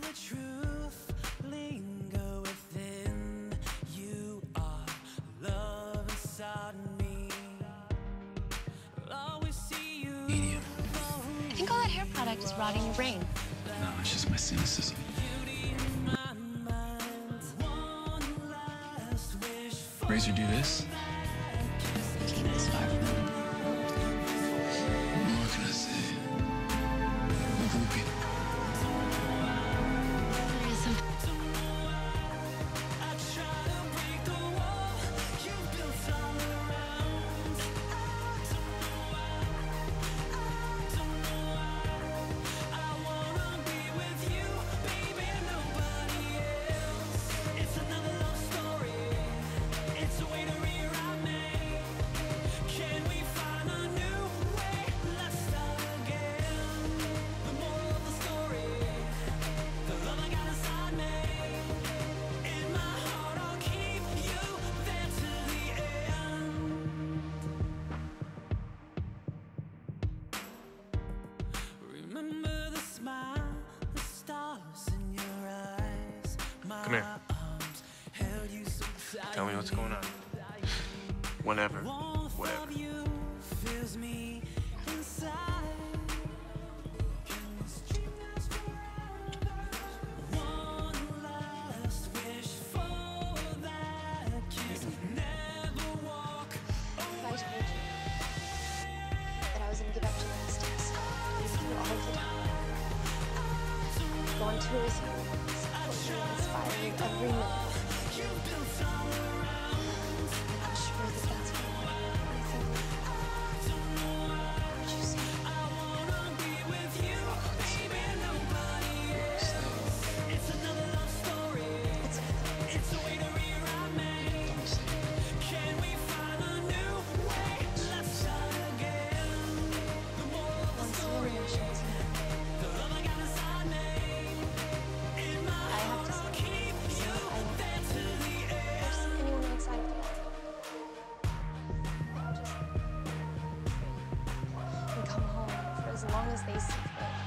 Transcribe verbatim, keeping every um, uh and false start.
the truth linger within. You are love inside me. I'll always see you. Medium. I think all that hair product is rotting your brain. No, it's just my cynicism. Razor do this? Keep this far from me. What can I say? I'm a groupie. There is some... Remember the smile, the stars in your eyes. Come here. Tell me what's going on. Whenever, whatever. If I told you that I was gonna give up to this test, you all the time, go on tours here, support you, inspire you every minute. I'm sure that that's what I think. Would you say? It's as long as they see fit.